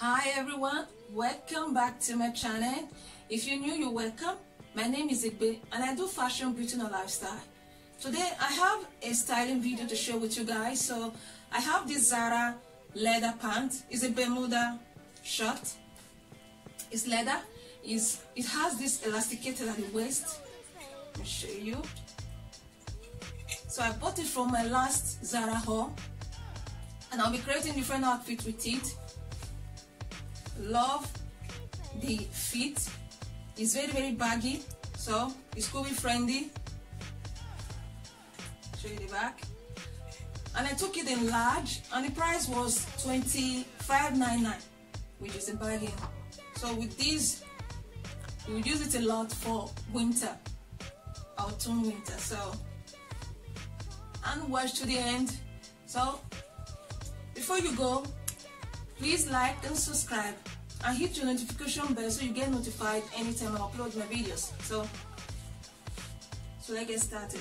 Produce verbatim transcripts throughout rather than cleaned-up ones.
Hi everyone, welcome back to my channel. If you're new, you're welcome. My name is Igbe and I do fashion, beauty and lifestyle. Today I have a styling video to share with you guys. So I have this Zara leather pant. It's a Bermuda shirt. It's leather. It's, it has this elasticated at the waist. Let me show you. So I bought it from my last Zara haul and I'll be creating different outfits with it. Love the fit. It's very very baggy, so it's Scooby friendly. Show you the back. And I took it in large and the price was twenty-five ninety-nine, which is a bargain. So with this we would use it a lot for winter, autumn winter. So and watch to the end. So before you go, please like and subscribe and hit your notification bell so you get notified anytime I upload my videos. So, so let's get started.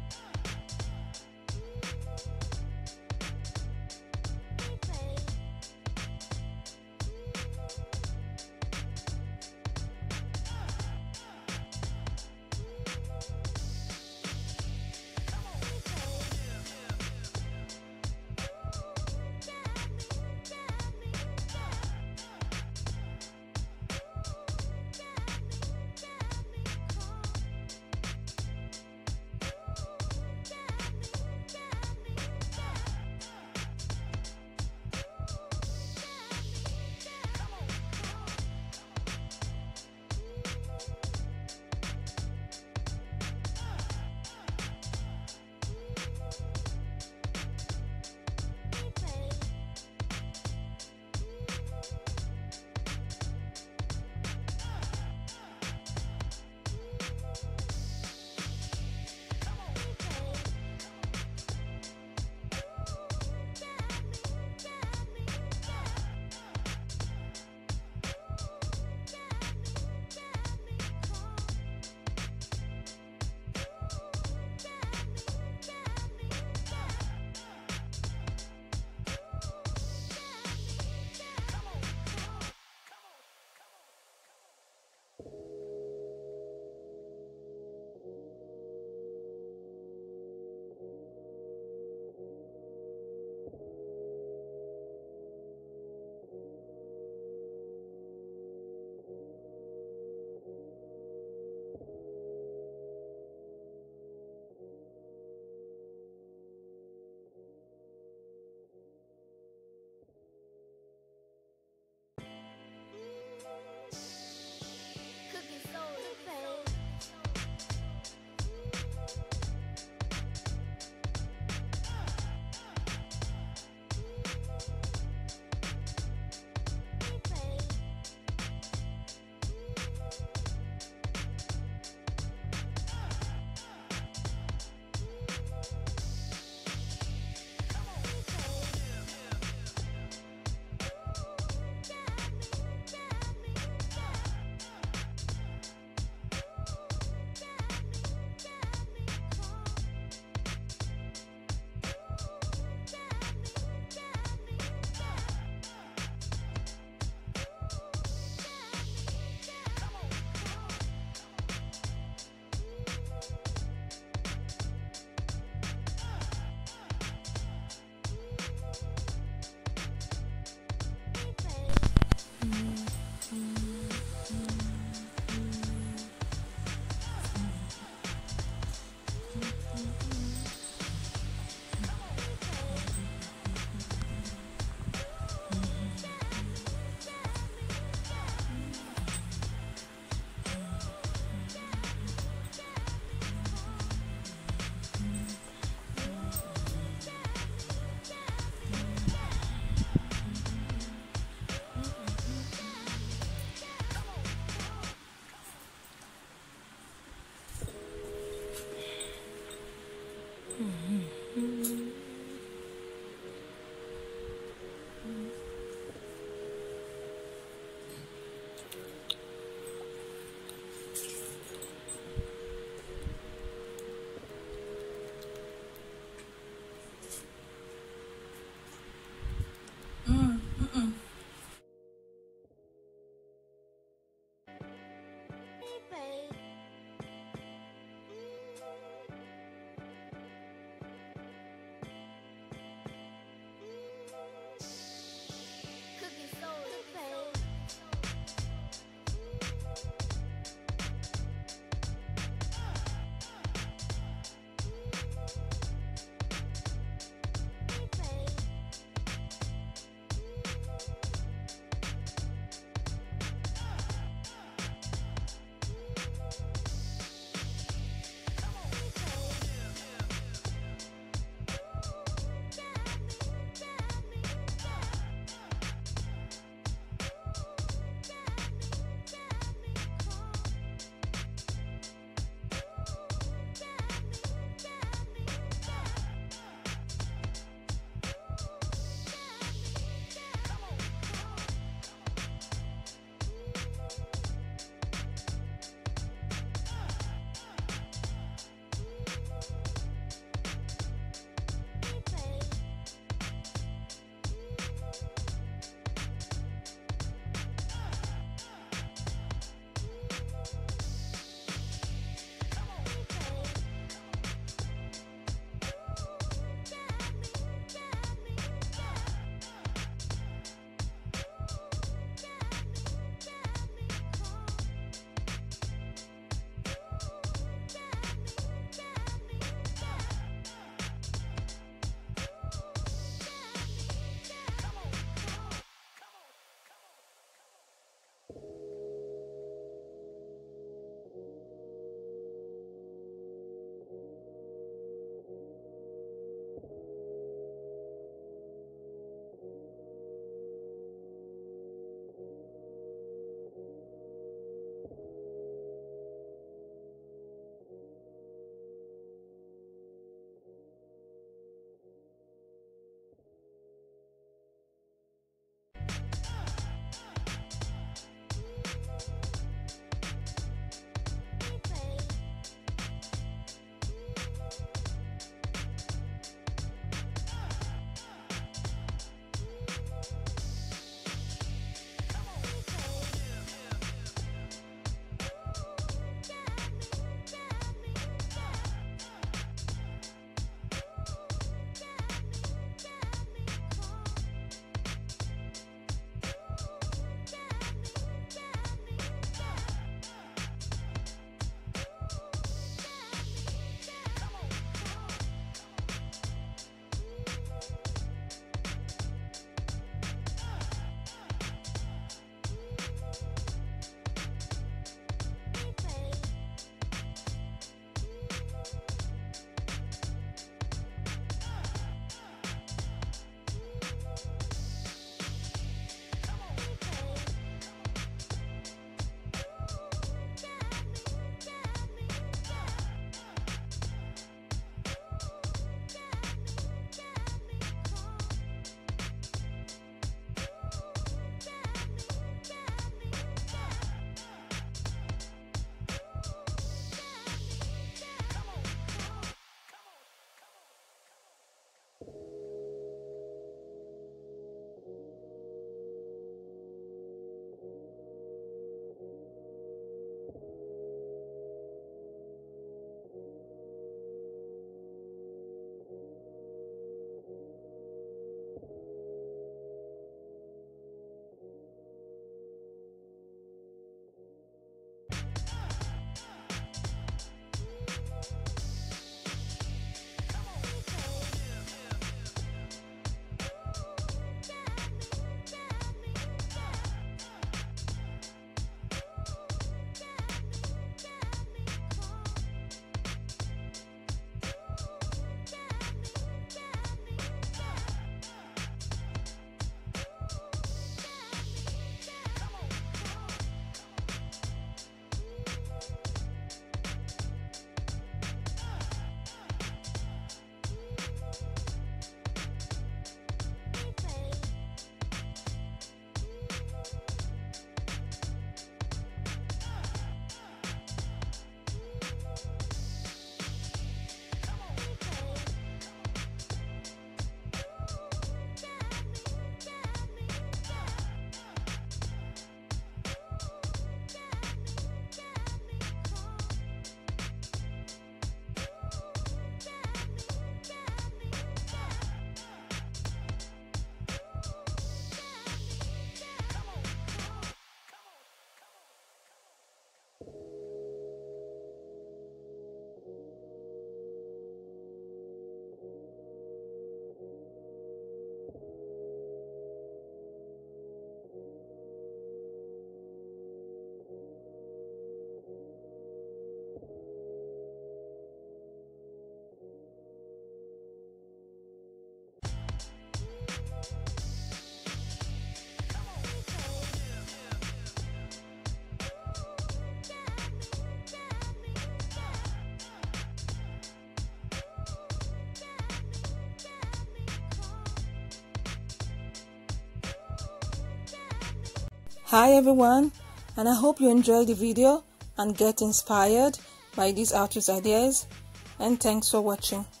Hi everyone, and I hope you enjoy the video and get inspired by these outfit ideas, and thanks for watching.